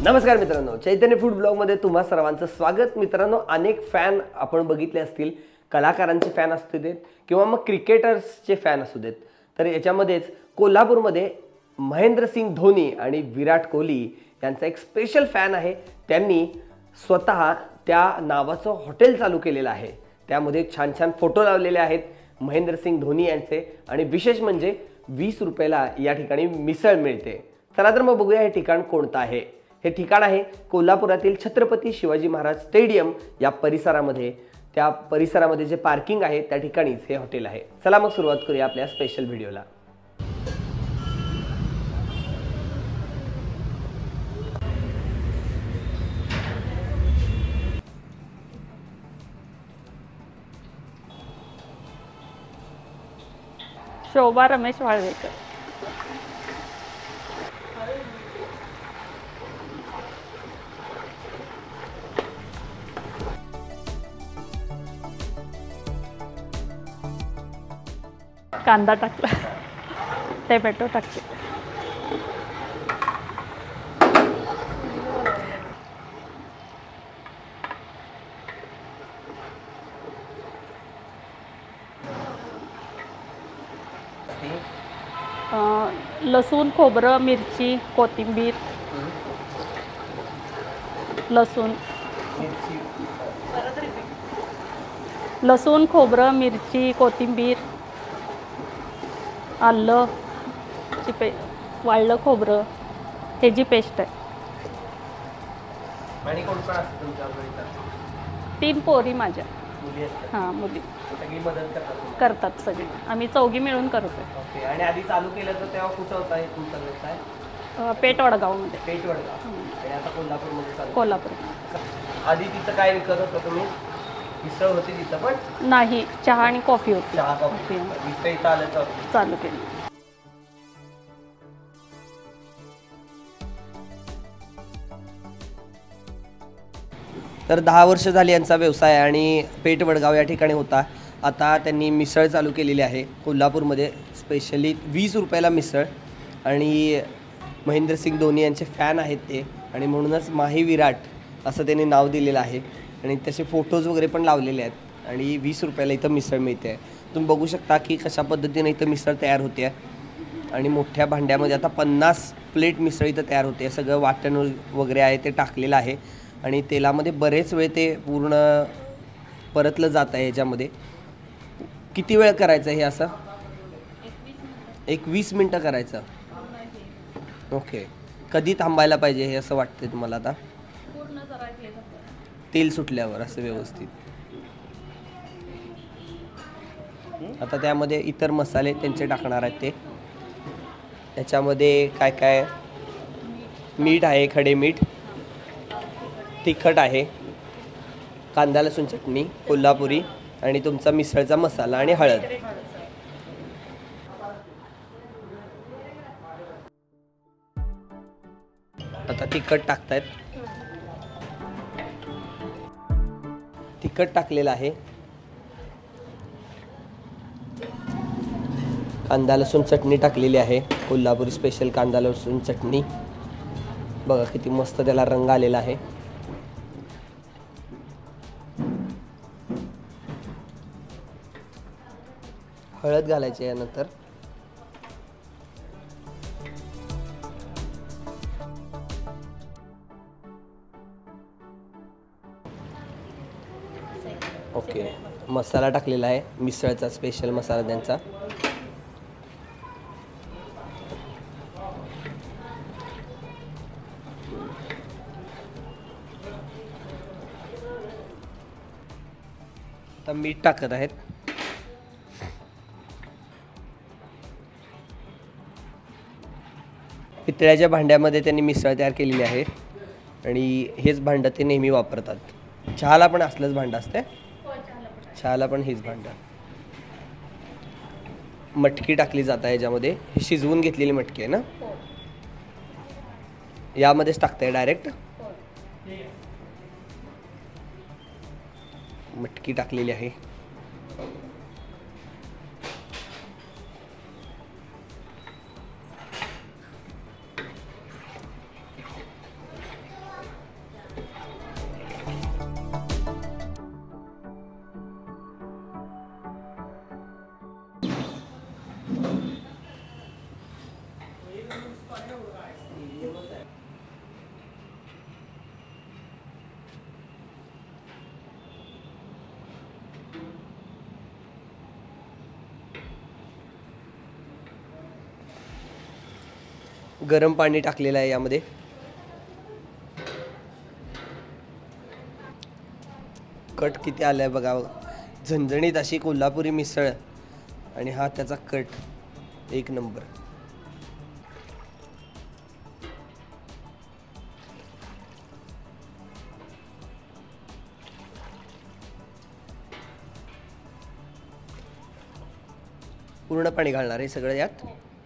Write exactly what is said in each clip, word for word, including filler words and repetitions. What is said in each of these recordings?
नमस्कार मित्रांनो, चैतन्य फूड ब्लॉगमध्ये तुम्हा सर्वांचं स्वागत। मित्रांनो, अनेक फॅन आपण बघितले असतील, कलाकारांचे फॅन असू देत किंवा मग क्रिकेटर्सचे फॅन असू देत। तर याच्यामध्येच कोल्हापूरमध्ये महेंद्रसिंग धोनी आणि विराट कोहली यांचा एक स्पेशल फॅन आहे। त्यांनी स्वतः त्या नावाचं हॉटेल चालू केलेलं आहे। त्यामध्ये छान छान फोटो लावलेले आहेत महेंद्रसिंग धोनी यांचे, आणि विशेष म्हणजे वीस रुपयाला या ठिकाणी मिसळ मिळते। चला तर मग बघूया हे ठिकाण कोणतं आहे। हे ठिकाण आहे कोल्हापुरातील छत्रपती शिवाजी महाराज स्टेडियम या परिसरामध्ये। त्या परिसरामध्ये जे पार्किंग आहे त्या ठिकाणीच हे हॉटेल आहे। चला मग सुरुवात करूया आपल्या स्पेशल व्हिडिओला। शोभा रमेश वाळवेकर। कांदा टाकला, टोमॅटो टाकले, लसूण, खोबरं, मिरची, कोथिंबीर, लसूण लसूण खोबरं, मिरची, कोथिंबीर, आलं ची पे वाळलं खोबरं, हे जी पेस्ट आहे। आणि कोण कोण असतं तुमच्याकडे? तीन पोरी माझ्या। मुली असतात? हां, मुली सगळी मदत करतात? करतात सगळी, आम्ही चौघी मिळून करतो। ओके। आणि आधी चालू केलं तर तेव्हा कुठं होता हे तुमचा व्यवसाय? पेठ वडगावमध्ये। पेठ वडगाव। आणि आता कोल्हापूरमध्ये चालू? कोल्हापूर। आधी तिथं काय विकत होतं तुम्ही? मिसळ होती तिथं पण? नाही, चहा आणि कॉफी होती। चहा कॉफी। मिसळ इथं आलं चालू चालू केली। तर दहा वर्ष झाली यांचा व्यवसाय आणि पेठ वडगाव या ठिकाणी होता। आता त्यांनी मिसळ चालू केलेली आहे कोल्हापूरमध्ये, स्पेशली वीस रुपयाला मिसळ। आणि महेंद्रसिंग धोनी यांचे फॅन आहेत ते, आणि म्हणूनच माही विराट असं त्यांनी नाव दिलेलं आहे। आणि त्याचे फोटोज वगैरे पण लावलेले आहेत। आणि वीस रुपयाला इथं मिसळ मिळते। तुम्ही बघू शकता की कशा पद्धतीने इथं मिसळ तयार होते आहे। आणि मोठ्या भांड्यामध्ये आता पन्नास प्लेट मिसळ इथं तयार होते। सगळं वाटण वगैरे आहे ते टाकलेलं आहे, आणि तेलामध्ये बरेच वेळ ते पूर्ण परतलं जात आहे। ह्याच्यामध्ये किती वेळ करायचं हे असं? एक वीस मिनटं करायचं। ओके। कधी थांबायला पाहिजे हे असं वाटतं तुम्हाला? आता तेल सुटल्यावर असं व्यवस्थित। आता त्यामध्ये इतर मसाले त्यांचे टाकणार आहेत ते। त्याच्यामध्ये काय काय? मीठ आहे, खडे मीठ, तिखट आहे, कांदा लसूण चटणी कोल्हापुरी, आणि तुमचा मिसळचा मसाला आणि हळद। आता तिखट टाकतायत। तिखट टाकलेलं आहे, कांदा लसूण चटणी टाकलेली आहे, कोल्हापुरी स्पेशल कांदा लसूण चटणी। बघा किती मस्त त्याला रंग आलेला आहे। हळद घालायची यानंतर। ओके। मसाला टाकलेला आहे, मिसळचा स्पेशल मसाला त्यांचा। आता मीठ टाकत आहेत। पितळ्याच्या भांड्यामध्ये त्यांनी मिसळ तयार केलेली आहे, आणि हेच भांडं ते नेहमी वापरतात। चहाला पण असलंच भांडं असते? चहाला पण हेच भांडं। मटकी टाकली जात आहे याच्यामध्ये। ही शिजवून घेतलेली मटकी आहे ना? यामध्येच टाकताय डायरेक्ट? मटकी टाकलेली आहे। गरम पाणी टाकलेलं आहे यामध्ये. कट किती आला आहे बघा, झणझणीत अशी कोल्हापुरी मिसळ आणि हा त्याचा कट एक नंबर. पूर्ण पाणी घालणार आहे सगळं यात.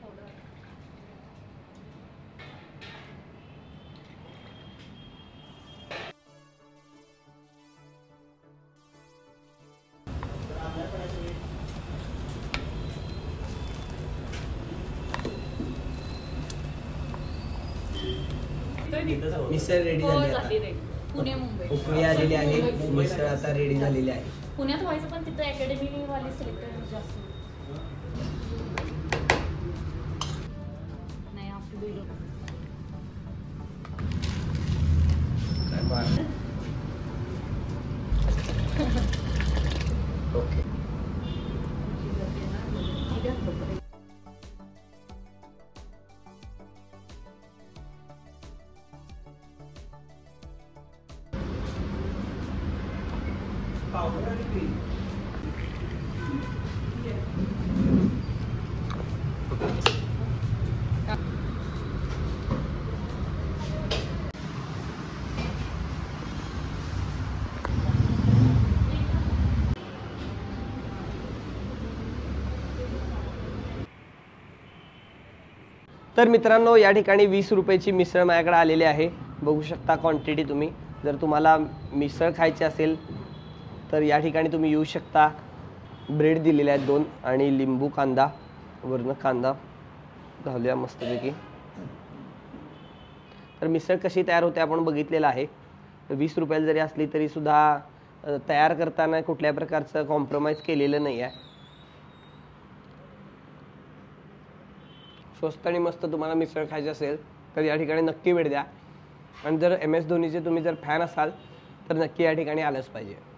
मिसळ रेडी झाली आता. पुणे मुंबई उकळी आलेली आहे, मिसळ आता रेडी झालेली आहे. पुण्यात व्हायचं पण तिथं अकॅडमी वाले सिलेक्ट जास्त नाही. आपली काय मार. ओके. तर मित्रांनो, या ठिकाणी वीस रुपयाची मिसळ माझ्याकडे आलेली आहे. बघू शकता क्वांटिटी तुम्ही. जर तुम्हाला मिसळ खायची असेल तर या ठिकाणी तुम्ही येऊ शकता. ब्रेड दिलेले आहेत दोन आणि लिंबू कांदा, वरनं कांदा घालूया मस्तपैकी. तर मिसळ कशी तयार होते आपण बघितलेलं आहे. वीस रुपयाला जरी असली तरी सुद्धा तयार करताना कुठल्या प्रकारचं कॉम्प्रोमाइज केलेलं नाही आहे. स्वस्त आणि मस्त तुम्हाला मिसळ खायची असेल तर या ठिकाणी नक्की भेट द्या. आणि जर एम एस धोनीचे तुम्ही जर फॅन असाल तर नक्की या ठिकाणी आलंच पाहिजे.